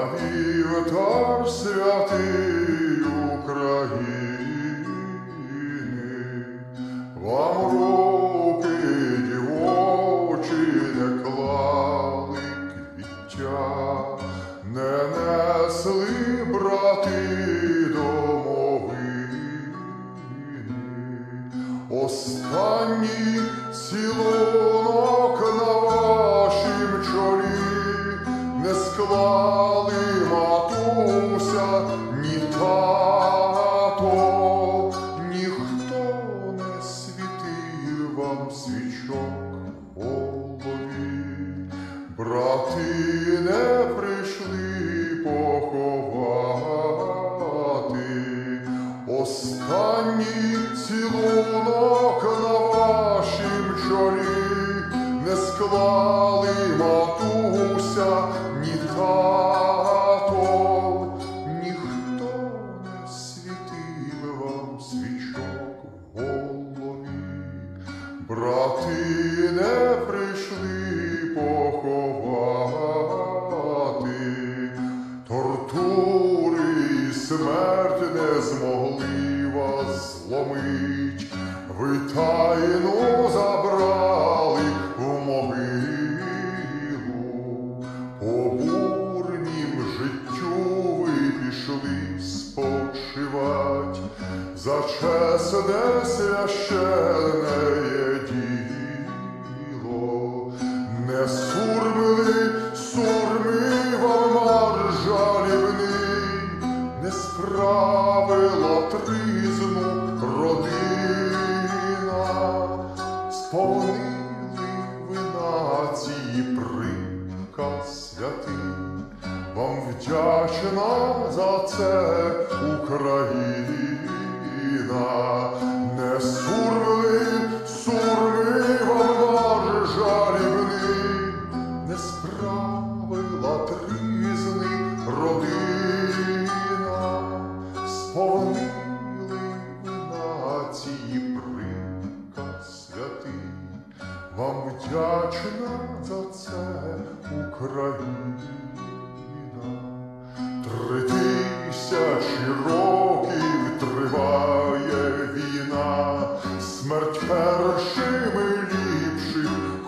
вівтар святий України, вам руки дівочі не клали квіття, не несли брати домовини. Останній цілунок на вашім чолі не склали матуся, ні тато, ніхто не світив вам свічок в голові. Брати не прийшли поховати останній цілунок на вашім чолі не склали матуся, ні тато, ніхто не світив вам свічок в голові. Брати не прийшли поховати, тортури і смерть не змогли вас зломить. Ви тайну забрали в могилу, по бурнім життю ви пішли спочивать за чесне священне діло. Не сурмили сурми вам марш жалібний, не справила тризну родина. Сповнили ви нації приказ святий, вам вдячна за це Україна. Не сурмили сурми вам марш жалібний, не справила тризни родина. Сповнили ви нації приказ святий, вам вдячна за це Україна. 3000 років триває війна, смерть першими ліпших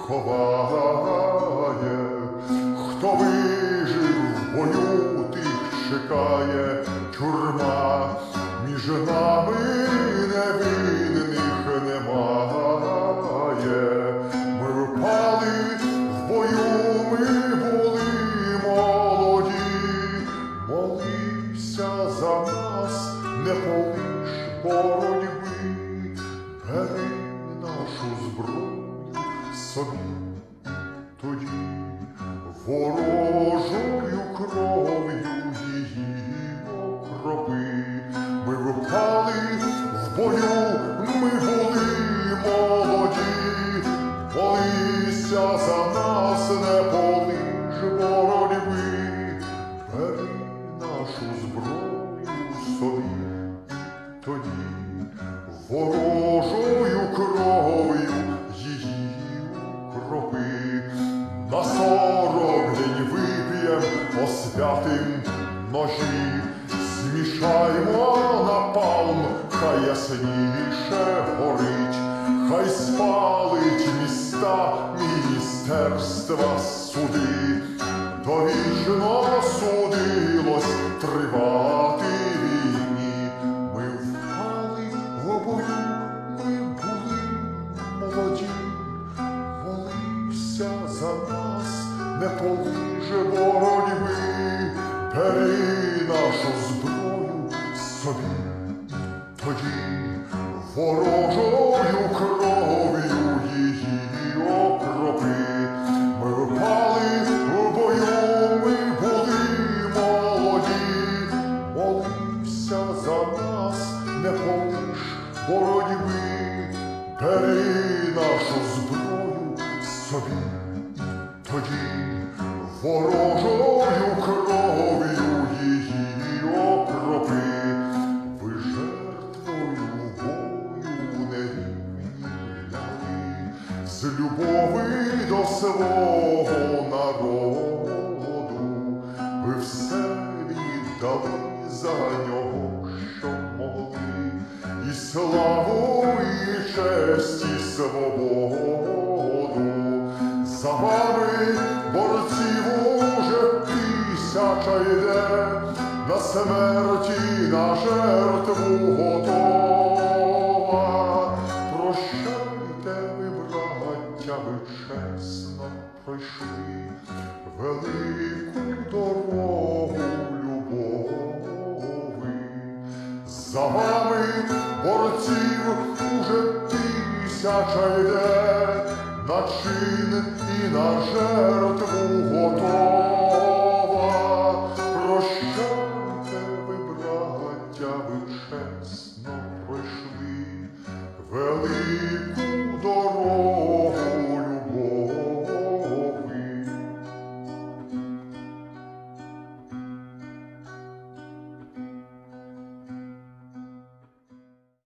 ховає. Хто вижив в бою, тих чекає тюрма, між нами невинних немає. Ми впали в бою, ми були молоді, молися за нас, не полиш боротьби, бери нашу зброю собі тоді, ворожою кров'ю її окропи. Ми впали в бою, ми були молоді, молися за нас, не полиш боротьби, бери нашу зброю собі тоді, ворожою кров'ю її окропи. На 40 день вип'єм по святим ножі, змішаймо напалм, хай ясніше горить, хай спалить міста, міністерства, суди. Довічно судилось тривати війні. Ми впали в бою, ми були молоді, молися за нас, не полиш боротьби, бери нашу зброю собі тоді, ворожою кров'ю її окропи. Ми впали в бою, ми були все віддали за нього, що могли, і славу, і честь, і свободу. За вами борців уже тисяча йде, на смерті, на жертву готова. Прощайте ви, браття, ви чесно пройшли велику дорогу любові. За вами борців уже тисяча йде, на чин і на жертву готова.